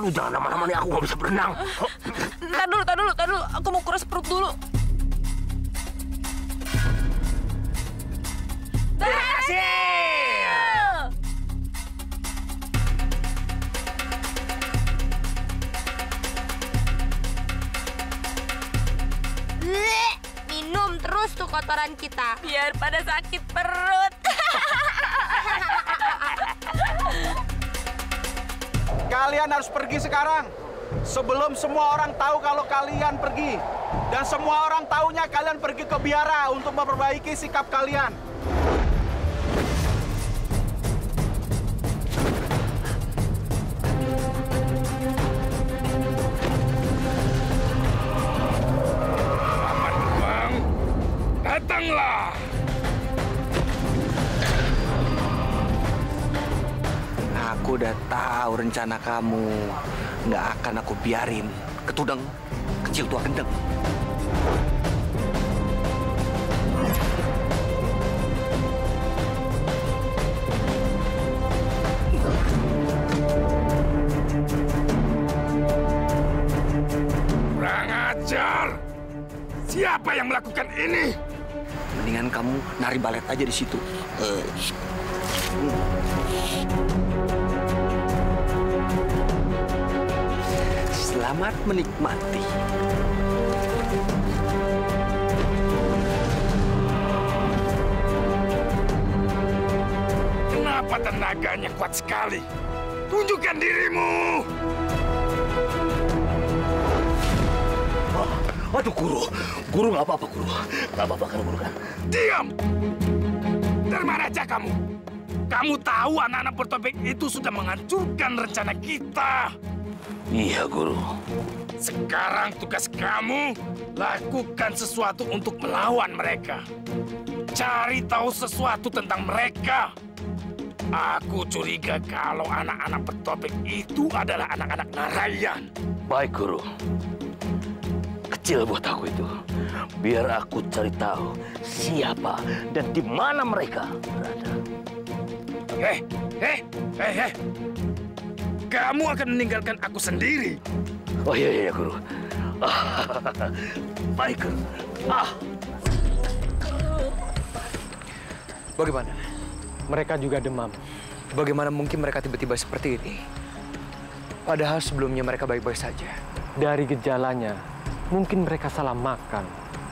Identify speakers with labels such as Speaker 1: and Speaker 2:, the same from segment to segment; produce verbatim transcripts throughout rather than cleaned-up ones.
Speaker 1: Kamu jangan lama-lama nih, aku nggak bisa berenang.
Speaker 2: Tar dulu, tar dulu, tar dulu. Aku mau kuras perut dulu.
Speaker 1: Berhasil!
Speaker 3: Bleh, minum terus tuh kotoran kita.
Speaker 2: Biar pada sakit perut.
Speaker 4: Kalian harus pergi sekarang. Sebelum semua orang tahu kalau kalian pergi. Dan semua orang taunya kalian pergi ke biara untuk memperbaiki sikap kalian.
Speaker 5: Paman Bang, datanglah.
Speaker 1: Aku udah tahu rencana kamu. Nggak akan aku biarin. Ketudeng, kecil tua gendeng.
Speaker 5: Kurang ajar. Siapa yang melakukan ini?
Speaker 1: Mendingan kamu nari balet aja di situ. Eh. Selamat menikmati.
Speaker 5: Kenapa tenaganya kuat sekali? Tunjukkan dirimu.
Speaker 1: Aduh, Guru. Guru nggak apa-apa, Guru. Nggak apa-apa kan, Guru kan?
Speaker 5: Diam! Dari mana aja kamu? Kamu tahu anak-anak bertopeng itu sudah menghancurkan rencana kita.
Speaker 1: Iya, Guru.
Speaker 5: Sekarang tugas kamu, lakukan sesuatu untuk melawan mereka. Cari tahu sesuatu tentang mereka. Aku curiga kalau anak-anak bertopeng itu adalah anak-anak Narayan.
Speaker 1: Baik, Guru. Kecil buat aku itu. Biar aku cari tahu siapa dan di mana mereka berada.
Speaker 5: Eh, eh, eh, eh. Kamu akan meninggalkan aku sendiri.
Speaker 1: Oh iya, iya, Guru. Baik, Guru. Ah.
Speaker 6: Bagaimana? Mereka juga demam. Bagaimana mungkin mereka tiba-tiba seperti ini? Padahal sebelumnya mereka baik-baik saja. Dari gejalanya, mungkin mereka salah makan.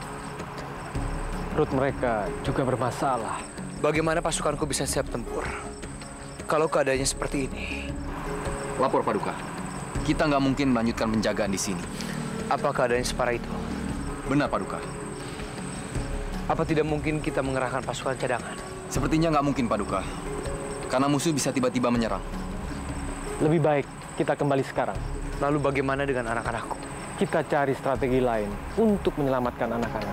Speaker 6: Perut mereka juga bermasalah. Bagaimana pasukanku bisa siap tempur kalau keadaannya seperti ini?
Speaker 7: Lapor, Paduka. Kita nggak mungkin melanjutkan penjagaan di sini.
Speaker 6: Apa keadaannya separah itu?
Speaker 7: Benar, Paduka.
Speaker 6: Apa tidak mungkin kita mengerahkan pasukan cadangan?
Speaker 7: Sepertinya nggak mungkin, Paduka. Karena musuh bisa tiba-tiba menyerang.
Speaker 6: Lebih baik kita kembali sekarang. Lalu bagaimana dengan anak-anakku? Kita cari strategi lain untuk menyelamatkan anak-anak.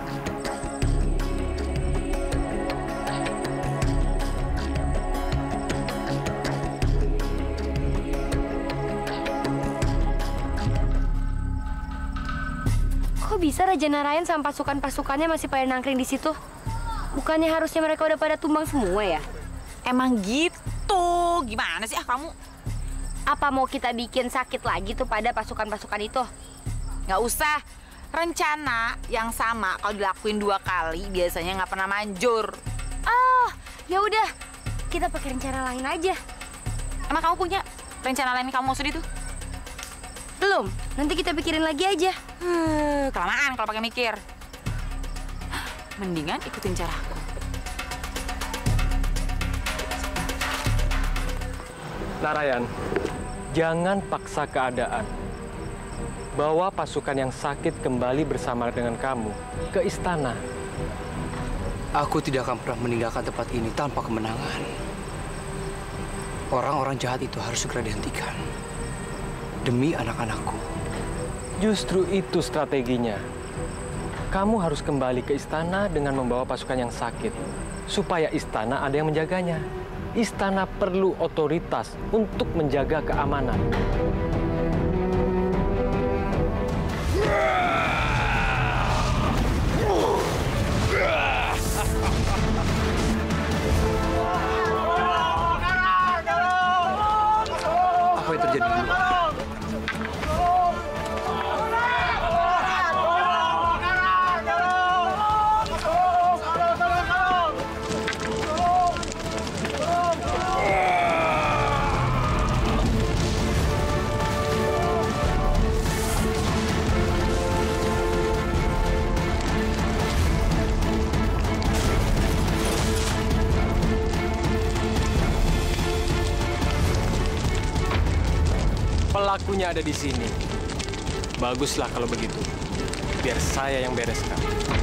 Speaker 3: Kok bisa Raja Narayan sama pasukan-pasukannya masih pada nangkring di situ? Bukannya harusnya mereka udah pada tumbang semua ya?
Speaker 2: Emang gitu. Gimana sih ah kamu?
Speaker 3: Apa mau kita bikin sakit lagi tuh pada pasukan-pasukan itu?
Speaker 2: Nggak usah. Rencana yang sama kalau dilakuin dua kali biasanya nggak pernah manjur.
Speaker 3: Oh, ya udah. Kita pakai rencana lain aja.
Speaker 2: Emang kamu punya rencana lain yang kamu maksud itu?
Speaker 3: Belum. Nanti kita pikirin lagi aja.
Speaker 2: Hmm, kelamaan kalau pakai mikir. Mendingan ikutin caraku.
Speaker 6: Narayan, jangan paksa keadaan. Bawa pasukan yang sakit kembali bersama dengan kamu ke istana. Aku tidak akan pernah meninggalkan tempat ini tanpa kemenangan. Orang-orang jahat itu harus segera dihentikan. Demi anak-anakku. Justru itu strateginya. Kamu harus kembali ke istana dengan membawa pasukan yang sakit. Supaya istana ada yang menjaganya. Istana perlu otoritas untuk menjaga keamanan. Apa yang terjadi di luar? pelakunya ada di sini. Baguslah kalau begitu. Biar saya yang bereskan.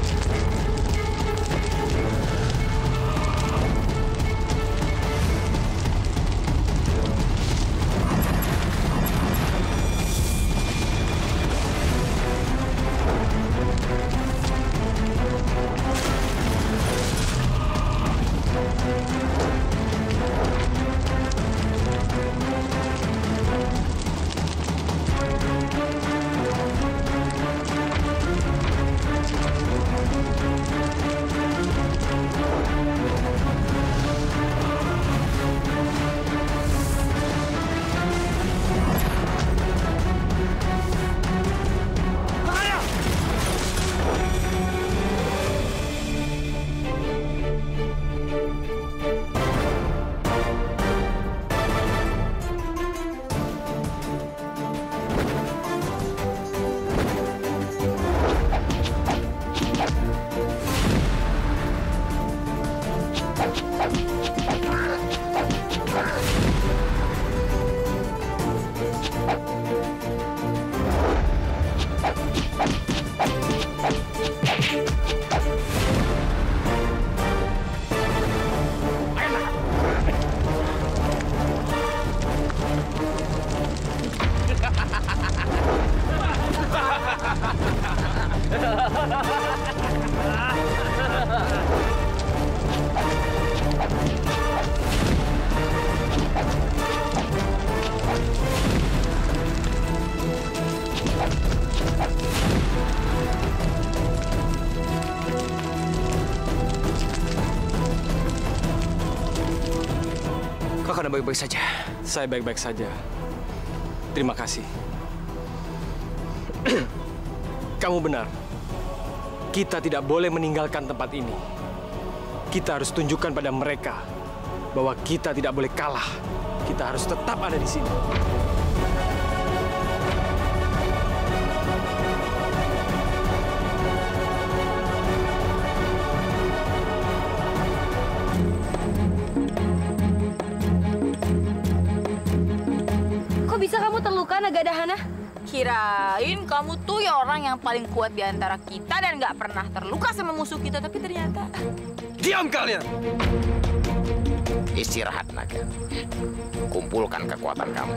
Speaker 7: Kakak baik-baik saja.
Speaker 6: Saya baik-baik saja. Terima kasih. Kamu benar. Kita tidak boleh meninggalkan tempat ini. Kita harus tunjukkan pada mereka bahwa kita tidak boleh kalah. Kita harus tetap ada di sini.
Speaker 3: Kok bisa kamu terluka, Nagadahana?
Speaker 2: Kirain kamu tuh ya orang yang paling kuat di antara kita dan nggak pernah terluka sama musuh kita, tapi ternyata...
Speaker 5: Diam kalian!
Speaker 1: Istirahat, Naga. Kumpulkan kekuatan kamu.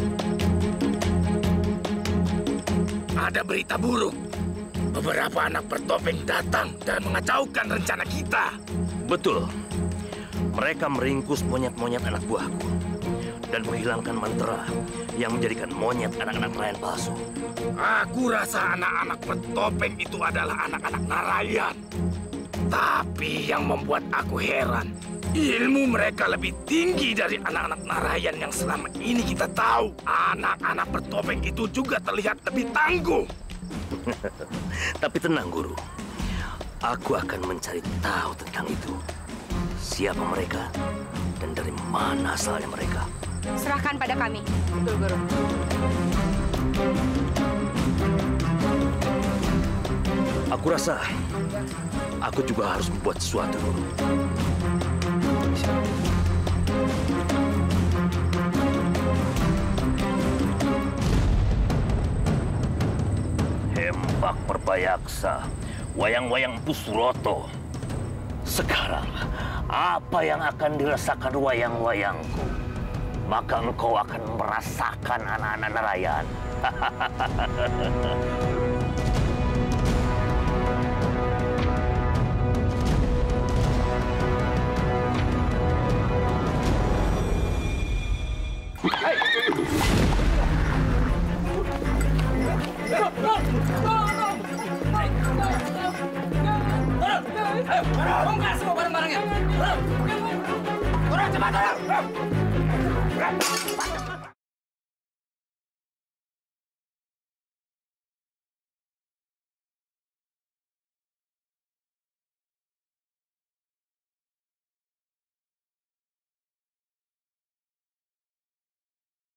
Speaker 5: Ada berita buruk. Beberapa anak bertopeng datang dan mengacaukan rencana kita.
Speaker 1: Betul. Mereka meringkus monyet-monyet anak buahku dan menghilangkan mantra yang menjadikan monyet anak-anak nelayan palsu.
Speaker 5: Aku rasa anak-anak bertopeng itu adalah anak-anak nelayan. Tapi yang membuat aku heran, ilmu mereka lebih tinggi dari anak-anak nelayan yang selama ini kita tahu. Anak-anak bertopeng itu juga terlihat lebih tangguh.
Speaker 1: Tapi tenang, Guru. Aku akan mencari tahu tentang itu. Siapa mereka dan dari mana asalnya mereka.
Speaker 3: Serahkan pada kami.
Speaker 2: Betul, Guru.
Speaker 1: Aku rasa aku juga harus membuat sesuatu, Guru. Hembak Perbayaksa, wayang-wayang Pusuroto. Sekarang, apa yang akan dirasakan wayang-wayangku? Maka engkau akan merasakan anak-anak nelayan.
Speaker 5: Bongkar semua barang-barangnya. Turun cepat, turun.